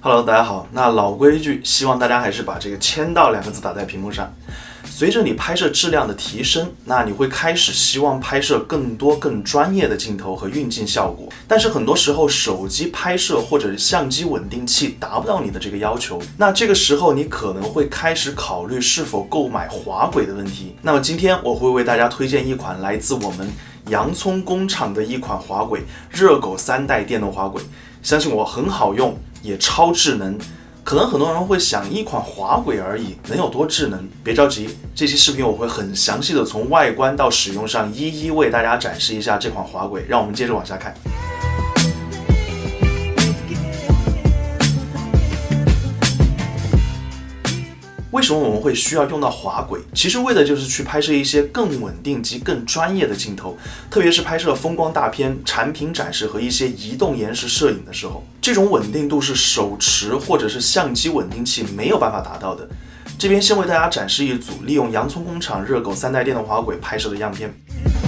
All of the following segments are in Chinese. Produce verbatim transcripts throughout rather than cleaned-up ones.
Hello， 大家好。那老规矩，希望大家还是把这个签到两个字打在屏幕上。随着你拍摄质量的提升，那你会开始希望拍摄更多更专业的镜头和运镜效果。但是很多时候手机拍摄或者相机稳定器达不到你的这个要求，那这个时候你可能会开始考虑是否购买滑轨的问题。那么今天我会为大家推荐一款来自我们洋葱工厂的一款滑轨，热狗三代电动滑轨。相信我，很好用，也超智能。可能很多人会想，一款滑轨而已，能有多智能？别着急，这期视频我会很详细的从外观到使用上一一为大家展示一下这款滑轨。让我们接着往下看。为什么我们会需要用到滑轨？其实为的就是去拍摄一些更稳定及更专业的镜头，特别是拍摄风光大片、产品展示和一些移动延时摄影的时候，这种稳定度是手持或者是相机稳定器没有办法达到的。这边先为大家展示一组利用洋葱工厂热狗三代电动滑轨拍摄的样片。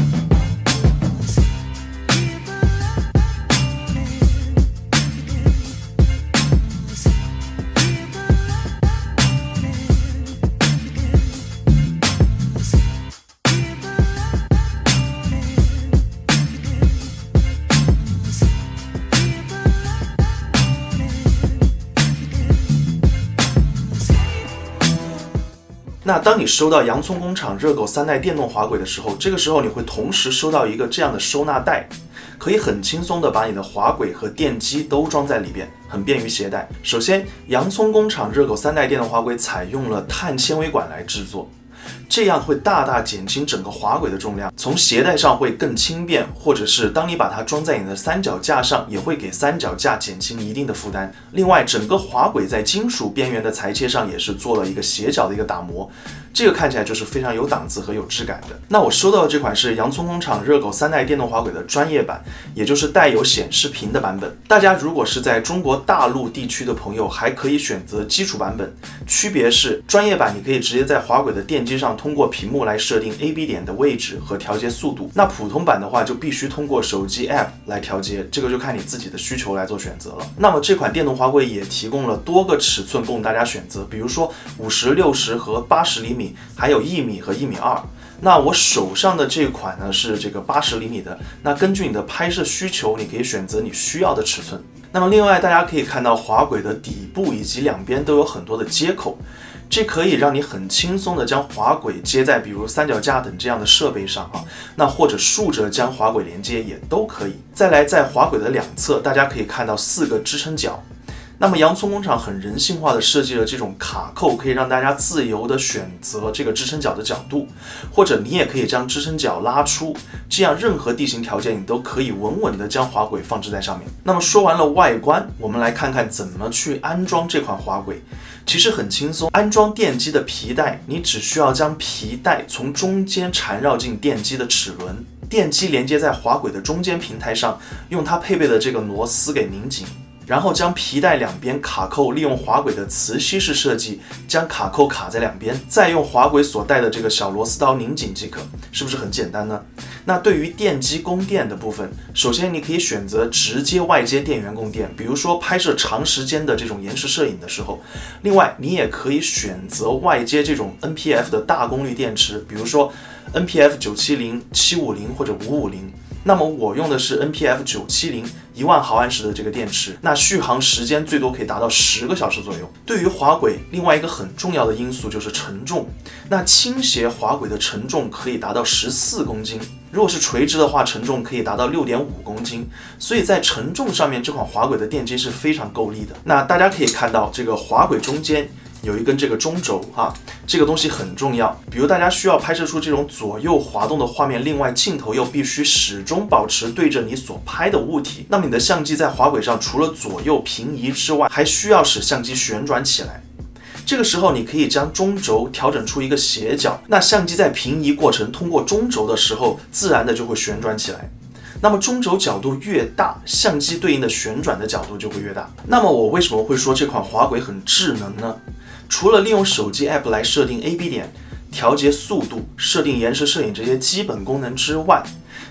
那当你收到洋葱工厂热狗三代电动滑轨的时候，这个时候你会同时收到一个这样的收纳袋，可以很轻松的把你的滑轨和电机都装在里边，很便于携带。首先，洋葱工厂热狗三代电动滑轨采用了碳纤维管来制作，这样会大大减轻整个滑轨的重量，从携带上会更轻便，或者是当你把它装在你的三脚架上，也会给三脚架减轻一定的负担。另外，整个滑轨在金属边缘的裁切上也是做了一个斜角的一个打磨，这个看起来就是非常有档次和有质感的。那我收到的这款是洋葱工厂热狗三代电动滑轨的专业版，也就是带有显示屏的版本。大家如果是在中国大陆地区的朋友，还可以选择基础版本，区别是专业版你可以直接在滑轨的电机上通过屏幕来设定 A B 点的位置和调节速度，那普通版的话就必须通过手机 App 来调节，这个就看你自己的需求来做选择了。那么这款电动滑轨也提供了多个尺寸供大家选择，比如说五十、六十和八十厘米，还有一米和一米二。那我手上的这款呢是这个八十厘米的，那根据你的拍摄需求，你可以选择你需要的尺寸。那么另外大家可以看到滑轨的底部以及两边都有很多的接口，这可以让你很轻松的将滑轨接在比如三脚架等这样的设备上啊，那或者竖着将滑轨连接也都可以。再来，在滑轨的两侧，大家可以看到四个支撑脚。那么洋葱工厂很人性化的设计了这种卡扣，可以让大家自由的选择这个支撑脚的角度，或者你也可以将支撑脚拉出，这样任何地形条件你都可以稳稳的将滑轨放置在上面。那么说完了外观，我们来看看怎么去安装这款滑轨。其实很轻松，安装电机的皮带，你只需要将皮带从中间缠绕进电机的齿轮，电机连接在滑轨的中间平台上，用它配备的这个螺丝给拧紧。然后将皮带两边卡扣，利用滑轨的磁吸式设计将卡扣卡在两边，再用滑轨所带的这个小螺丝刀拧紧即可，是不是很简单呢？那对于电机供电的部分，首先你可以选择直接外接电源供电，比如说拍摄长时间的这种延时摄影的时候。另外，你也可以选择外接这种 N P F 的大功率电池，比如说 N P F 九七零、七五零或者五五零。那么我用的是 N P F 九七零一万毫安时的这个电池，那续航时间最多可以达到十个小时左右。对于滑轨，另外一个很重要的因素就是承重，那倾斜滑轨的承重可以达到十四公斤，如果是垂直的话，承重可以达到 六点五公斤，所以在承重上面，这款滑轨的电机是非常够力的。那大家可以看到，这个滑轨中间有一根这个中轴哈，这个东西很重要。比如大家需要拍摄出这种左右滑动的画面，另外镜头又必须始终保持对着你所拍的物体，那么你的相机在滑轨上除了左右平移之外，还需要使相机旋转起来。这个时候你可以将中轴调整出一个斜角，那相机在平移过程通过中轴的时候，自然的就会旋转起来。那么中轴角度越大，相机对应的旋转的角度就会越大。那么我为什么会说这款滑轨很智能呢？除了利用手机 App 来设定 A B 点、调节速度、设定延时摄影这些基本功能之外，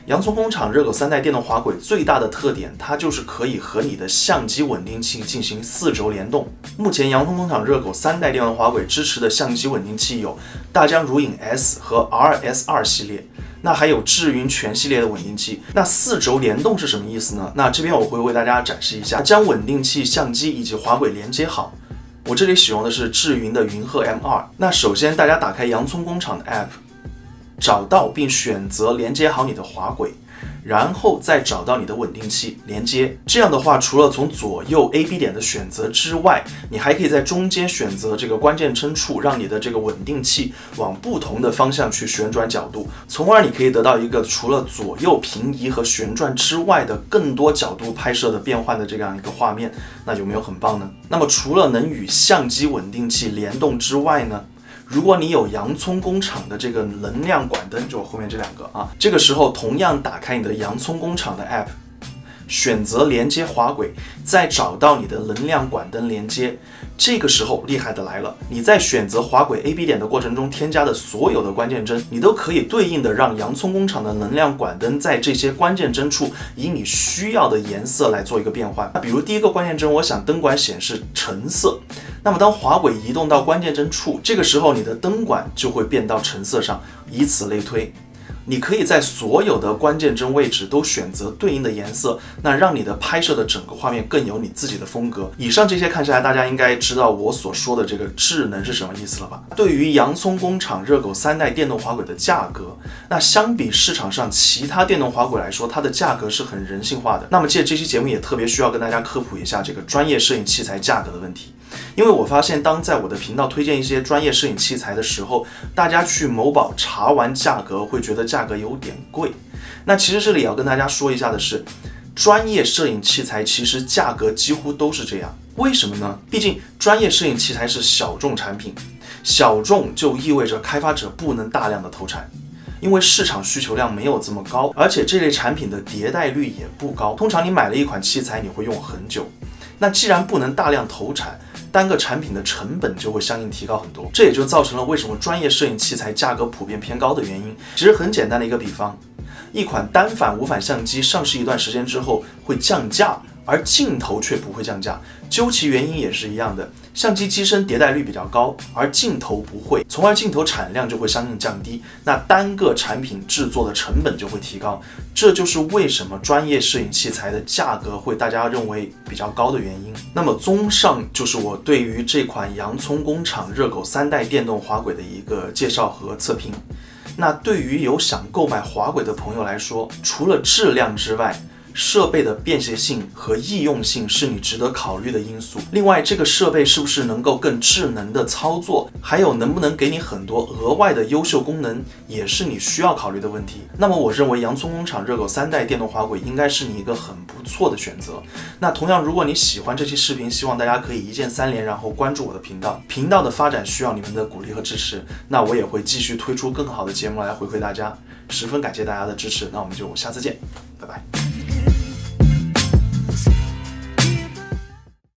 洋葱工厂热狗三代电动滑轨最大的特点，它就是可以和你的相机稳定器进行四轴联动。目前洋葱工厂热狗三代电动滑轨支持的相机稳定器有大疆如影 S 和 R S 二 系列，那还有智云全系列的稳定器。那四轴联动是什么意思呢？那这边我会为大家展示一下，将稳定器、相机以及滑轨连接好。我这里使用的是智云的云鹤 M 二。那首先大家打开洋葱工厂的 App， 找到并选择连接好你的滑轨，然后再找到你的稳定器连接。这样的话，除了从左右 A B 点的选择之外，你还可以在中间选择这个关键帧处，让你的这个稳定器往不同的方向去旋转角度，从而你可以得到一个除了左右平移和旋转之外的更多角度拍摄的变换的这样一个画面。那有没有很棒呢？那么除了能与相机稳定器联动之外呢，如果你有洋葱工厂的这个能量管灯，就后面这两个啊，这个时候同样打开你的洋葱工厂的 App， 选择连接滑轨，再找到你的能量管灯连接。这个时候厉害的来了，你在选择滑轨 A B 点的过程中添加的所有的关键帧，你都可以对应的让洋葱工厂的能量管灯在这些关键帧处以你需要的颜色来做一个变换。那比如第一个关键帧，我想灯管显示橙色，那么当滑轨移动到关键帧处，这个时候你的灯管就会变到橙色上，以此类推。你可以在所有的关键帧位置都选择对应的颜色，那让你的拍摄的整个画面更有你自己的风格。以上这些看下来，大家应该知道我所说的这个智能是什么意思了吧？对于洋葱工厂热狗三代电动滑轨的价格，那相比市场上其他电动滑轨来说，它的价格是很人性化的。那么借这期节目也特别需要跟大家科普一下这个专业摄影器材价格的问题。因为我发现，当在我的频道推荐一些专业摄影器材的时候，大家去某宝查完价格会觉得价格有点贵。那其实这里也要跟大家说一下的是，专业摄影器材其实价格几乎都是这样。为什么呢？毕竟专业摄影器材是小众产品，小众就意味着开发者不能大量的投产。因为市场需求量没有这么高，而且这类产品的迭代率也不高。通常你买了一款器材，你会用很久。那既然不能大量投产，单个产品的成本就会相应提高很多，这也就造成了为什么专业摄影器材价格普遍偏高的原因。其实很简单的一个比方，一款单反、无反相机上市一段时间之后会降价，而镜头却不会降价，究其原因也是一样的。相机机身迭代率比较高，而镜头不会，从而镜头产量就会相应降低，那单个产品制作的成本就会提高。这就是为什么专业摄影器材的价格会大家认为比较高的原因。那么综上就是我对于这款洋葱工厂热狗三代电动滑轨的一个介绍和测评。那对于有想购买滑轨的朋友来说，除了质量之外，设备的便携性和易用性是你值得考虑的因素。另外，这个设备是不是能够更智能的操作，还有能不能给你很多额外的优秀功能，也是你需要考虑的问题。那么我认为洋葱工厂热狗三代电动滑轨应该是你一个很不错的选择。那同样，如果你喜欢这期视频，希望大家可以一键三连，然后关注我的频道。频道的发展需要你们的鼓励和支持，那我也会继续推出更好的节目来回馈大家。十分感谢大家的支持，那我们就下次见，拜拜。